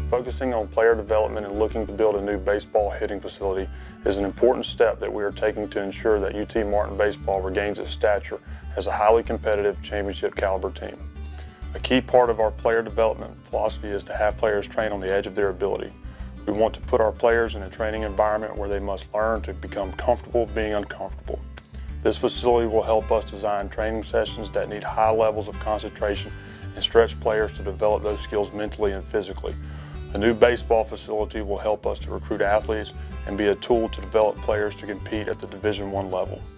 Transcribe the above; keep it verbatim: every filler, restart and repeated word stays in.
Focusing on player development and looking to build a new baseball hitting facility is an important step that we are taking to ensure that U T Martin Baseball regains its stature as a highly competitive championship caliber team. A key part of our player development philosophy is to have players train on the edge of their ability. We want to put our players in a training environment where they must learn to become comfortable being uncomfortable. This facility will help us design training sessions that need high levels of concentration and stretch players to develop those skills mentally and physically. The new baseball facility will help us to recruit athletes and be a tool to develop players to compete at the Division one level.